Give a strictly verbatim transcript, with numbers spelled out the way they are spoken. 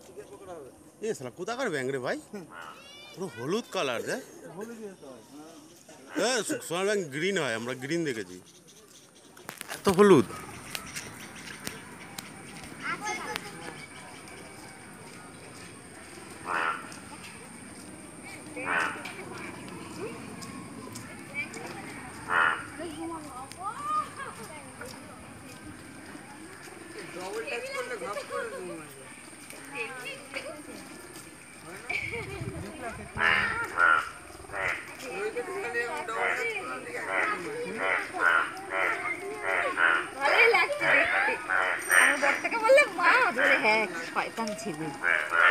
এ শালা কোথাকার ব্যাং রে ভাই? পুরো হলুদ কালার দেখ। হ্যাঁ সোনার ব্যাং গ্রিন হয়, আমরা গ্রিন দেখেছি। এত হলুদ। ডবল টাচ করলে ঘপ করে ঘুম আসবে। ভালোই লাগছে দেখতে। আমি বর থেকে বললাম মা ধরে হ্যাঁ শয়তান ছিল।